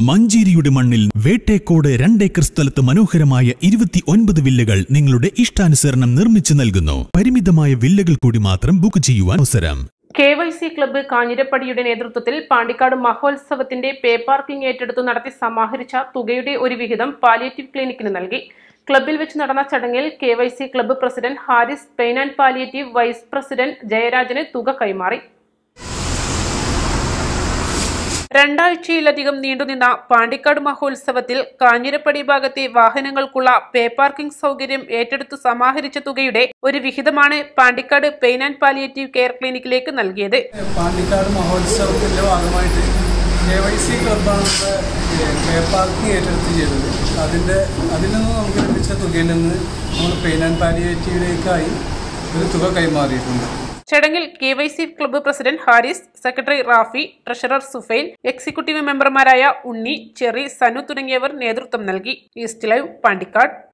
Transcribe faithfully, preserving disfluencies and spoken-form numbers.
മഞ്ചേരിയുടെ മണ്ണിൽ വേട്ടേക്കോട് രണ്ടേക്കർ സ്ഥലത്ത് മനോഹരമായ ഇരുപത്തി ഒൻപത് വില്ലകൾ നിങ്ങളുടെ ഇഷ്ടാനുസരണം നിർമ്മിച്ചു നൽകുന്നു. പരിമിതമായ വില്ലകൾ കൂടി മാത്രം ബുക്ക് ചെയ്യുവാൻ അവസരം. കെ വൈ സി ക്ലബ്ബ് കാഞ്ഞിരപ്പടിയുടെ നേതൃത്വത്തിൽ പാണ്ടിക്കാട് മഹോത്സവത്തിന്റെ പേ പാർക്കിംഗ് ഏറ്റെടുത്തു നടത്തി സമാഹരിച്ച തുകയുടെ ഒരു വിഹിതം പാലിയേറ്റീവ് ക്ലിനിക്കിന് നൽകി. ക്ലബ്ബിൽ വെച്ച് നടന്ന ചടങ്ങിൽ K Y C club president Haris, pain and palliative vice president ജയരാജന് തുക കൈമാറി. രണ്ടാഴ്ചയിലധികം നീണ്ടുനിന്ന പാണ്ടിക്കാട് മഹോത്സവത്തിൽ കാഞ്ഞിരപ്പടി ഭാഗത്തെ വാഹനങ്ങൾക്കുള്ള പേ പാർക്കിംഗ് സൗകര്യം ഏറ്റെടുത്തു സമാഹരിച്ച തുകയുടെ ഒരു വിഹിതമാണ് Pandikkad pain and palliative care ക്ലിനിക്കിലേക്ക് നൽകിയത്. പാണ്ടിക്കാട് മഹോത്സവത്തിന്റെ ഭാഗമായിട്ട് കെ വൈ സി ക്ലബ്ബാണ് പേ പാർക്കിംഗ് ഏറ്റെടുത്ത് ചെയ്തത്. അതിന്റെ അതിൽ നിന്ന് നമുക്ക് ലഭിച്ച തുകയിൽ നിന്ന് നമ്മൾ പെയിൻ ആൻഡ് പാലിയേറ്റീവിലേക്കായി ഒരു തുക കൈമാറിയിട്ടുണ്ട്. ചടങ്ങിൽ K Y C club president Haris, secretary Rafi, treasurer Sufail, executive മെമ്പർമാരായ ഉണ്ണി, ചെറി, സനു തുടങ്ങിയവർ നേതൃത്വം നൽകി. East live, Pandikkad.